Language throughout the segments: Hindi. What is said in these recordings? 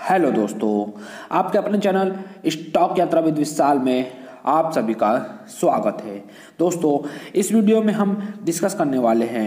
हेलो दोस्तों, आपके अपने channel stock Yatra with Vishal में आप सभी का स्वागत है। दोस्तों, इस वीडियो में हम डिस्कस करने वाले हैं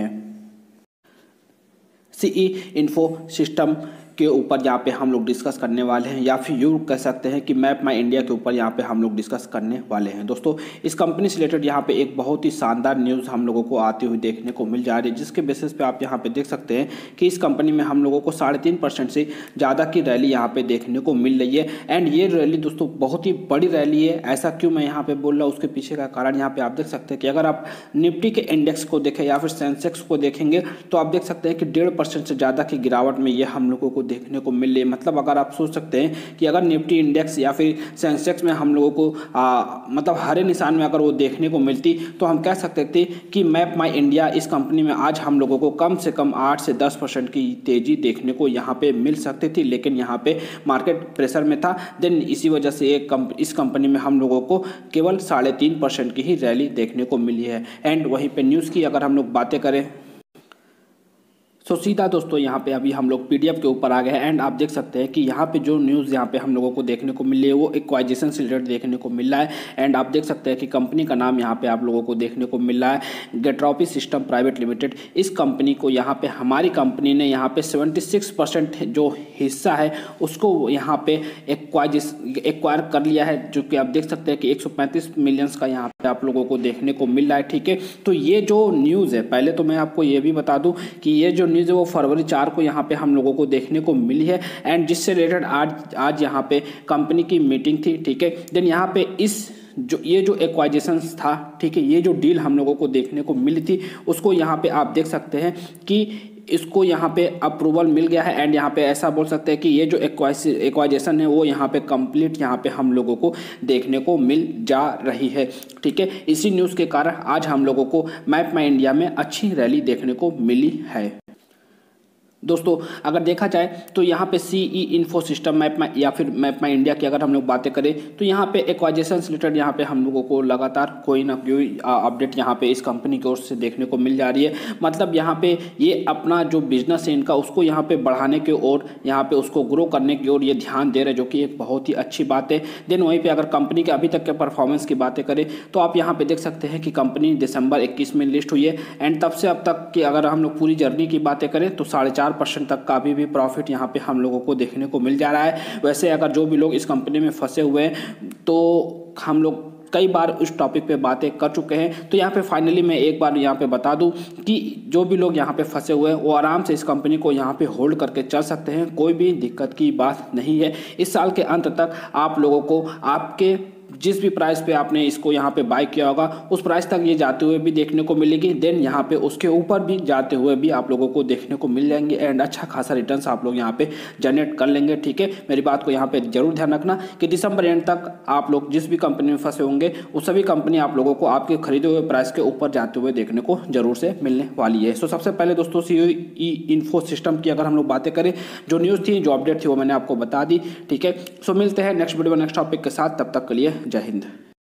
सीई इन्फो सिस्टम के ऊपर। यहाँ पे हम लोग डिस्कस करने वाले हैं, या फिर यूँ कह सकते हैं कि मैप माई इंडिया के ऊपर यहाँ पे हम लोग डिस्कस करने वाले हैं। दोस्तों, इस कंपनी से रिलेटेड यहाँ पे एक बहुत ही शानदार न्यूज़ हम लोगों को आती हुई देखने को मिल जा रही है, जिसके बेसिस पे आप यहाँ पे देख सकते हैं कि इस कंपनी में हम लोगों को 3.5% से ज़्यादा की रैली यहाँ पे देखने को मिल रही है। एंड ये रैली दोस्तों बहुत ही बड़ी रैली है। ऐसा क्यों मैं यहाँ पे बोल रहा हूँ, उसके पीछे का कारण यहाँ पे आप देख सकते हैं कि अगर आप निफ्टी के इंडेक्स को देखें या फिर सेंसेक्स को देखेंगे तो आप देख सकते हैं कि 1.5% से ज़्यादा की गिरावट में ये हम लोगों को देखने को मिल रही है। मतलब अगर आप सोच सकते हैं कि अगर निफ्टी इंडेक्स या फिर सेंसेक्स में हम लोगों को मतलब हरे निशान में अगर वो देखने को मिलती तो हम कह सकते थे कि मैप माई इंडिया इस कंपनी में आज हम लोगों को कम से कम 8 से 10% की तेजी देखने को यहाँ पे मिल सकती थी। लेकिन यहाँ पे मार्केट प्रेशर में था, देन इसी वजह से इस कंपनी में हम लोगों को केवल 3.5% की ही रैली देखने को मिली है। एंड वहीं पे न्यूज़ की अगर हम लोग बातें करें तो सीधा दोस्तों यहाँ पे अभी हम लोग पीडीएफ के ऊपर आ गए हैं। एंड आप देख सकते हैं कि यहाँ पे जो न्यूज़ यहाँ पे हम लोगों को देखने को मिली है वो एक्वाइजेशन से रिलेटेड देखने को मिल रहा है। एंड आप देख सकते हैं कि कंपनी का नाम यहाँ पे आप लोगों को देखने को मिल रहा है गेट्रोपी सिस्टम प्राइवेट लिमिटेड। इस कंपनी को यहाँ पे हमारी कंपनी ने यहाँ पे 76% जो हिस्सा है उसको यहाँ पे एक्वायर कर लिया है, जो कि आप देख सकते हैं कि 135 मिलियंस का यहाँ पे आप लोगों को देखने को मिल रहा है। ठीक है, तो ये जो न्यूज़ है, पहले तो मैं आपको ये भी बता दूँ कि ये जो न्यूज़ है वो फरवरी 4 को यहाँ पे हम लोगों को देखने को मिली है। एंड जिससे रिलेटेड आज यहाँ पे कंपनी की मीटिंग थी। ठीक है, देन यहाँ पे ये जो एक्वाइजेशन था, ठीक है, ये जो डील हम लोगों को देखने को मिली थी उसको यहाँ पे आप देख सकते हैं कि इसको यहाँ पे अप्रूवल मिल गया है। एंड यहाँ पे ऐसा बोल सकते हैं कि ये जो एक्वाइजेशन है वो यहाँ पे कंप्लीट यहाँ पे हम लोगों को देखने को मिल जा रही है। ठीक है, इसी न्यूज़ के कारण आज हम लोगों को मैप माई इंडिया में अच्छी रैली देखने को मिली है। दोस्तों, अगर देखा जाए तो यहाँ पे सीई इन्फो सिस्टम या फिर मैप माई इंडिया की अगर हम लोग बातें करें तो यहाँ पे एक्वाइजेशन से रिलेटेड यहाँ पे हम लोगों को लगातार कोई ना कोई अपडेट यहाँ पे इस कंपनी की ओर से देखने को मिल जा रही है। मतलब यहाँ पे ये अपना जो बिजनेस है इनका उसको यहाँ पे बढ़ाने की ओर, यहाँ पे उसको ग्रो करने की ओर ये ध्यान दे रहे हैं, जो कि एक बहुत ही अच्छी बात है। देन वहीं पर अगर कंपनी के अभी तक के परफॉर्मेंस की बातें करें तो आप यहाँ पे देख सकते हैं कि कंपनी दिसंबर 21 में लिस्ट हुई है। एंड तब से अब तक की अगर हम लोग पूरी जर्नी की बातें करें तो 4.5% तक का अभी भी प्रॉफिट यहाँ पे हम लोगों को देखने को मिल जा रहा है। वैसे अगर जो भी लोग इस कंपनी में फंसे हुए हैं तो हम लोग कई बार उस टॉपिक पे बातें कर चुके हैं। तो यहाँ पे फाइनली मैं एक बार यहाँ पे बता दूं कि जो भी लोग यहाँ पे फंसे हुए हैं वो आराम से इस कंपनी को यहाँ पे होल्ड करके चल सकते हैं, कोई भी दिक्कत की बात नहीं है। इस साल के अंत तक आप लोगों को आपके जिस भी प्राइस पे आपने इसको यहाँ पे बाय किया होगा उस प्राइस तक ये जाते हुए भी देखने को मिलेगी। देन यहाँ पे उसके ऊपर भी जाते हुए भी आप लोगों को देखने को मिल जाएंगे। एंड अच्छा खासा रिटर्न्स आप लोग यहाँ पे जनरेट कर लेंगे। ठीक है, मेरी बात को यहाँ पे जरूर ध्यान रखना कि दिसंबर एंड तक आप लोग जिस भी कंपनी में फंसे होंगे वो सभी कंपनी आप लोगों को आपके खरीदे हुए प्राइस के ऊपर जाते हुए देखने को जरूर से मिलने वाली है। सो सबसे पहले दोस्तों सीई इन्फो सिस्टम की अगर हम लोग बातें करें, जो न्यूज़ थी, जो अपडेट थी वो मैंने आपको बता दी। ठीक है, सो मिलते हैं नेक्स्ट वीडियो में नेक्स्ट टॉपिक के साथ। तब तक के लिए जय हिंद।